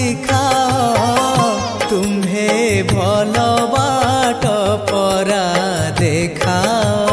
ଶିଖାଅ ତୁମ୍ଭେ ଭଲ ବାଟ ପରା ଦେଖାଅ।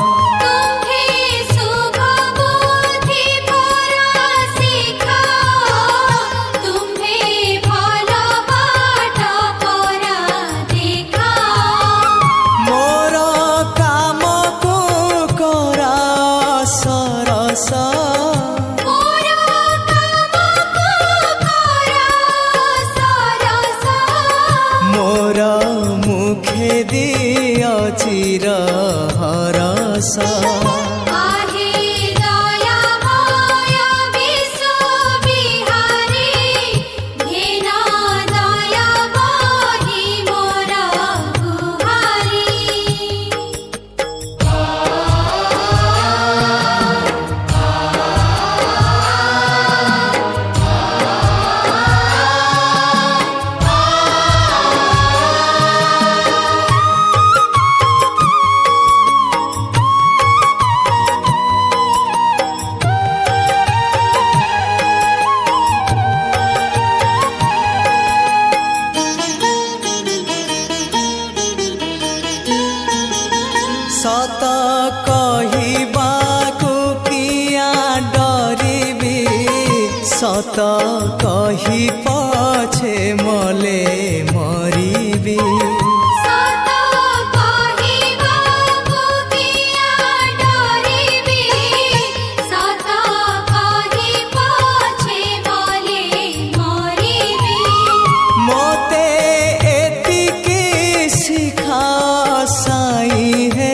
चिर हरस आहे दयामय विश्व बिहारी घेन दया बही मोर गुहारी। सत कहिबाकु किया डरिबी सत कहि पछे मले मरिबी। सत कहिबाकु किया डरिबी सत कहि पछे मले मरिबी। मोते एतिकी शिखा साई है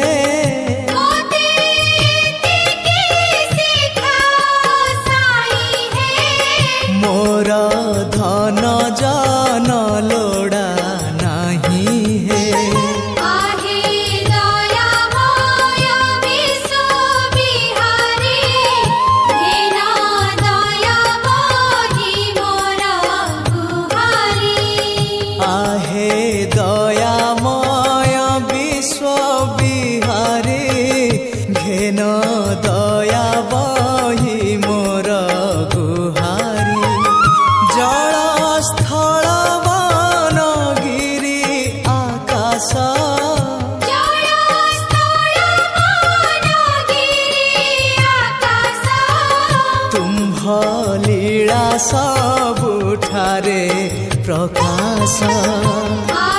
मोर धन जन लोड़ा नहीं है। आहे दयामय विश्व बिहारी घेन दया बही मोर गुहारी। आहे दयामय विश्व बिहारी घेन दया बही मोर गुहारी। जल स्थल वन गिरी आकाश जल स्थल वन गिरी आकाश तुम्भ लीला सबुठारे प्रकाश।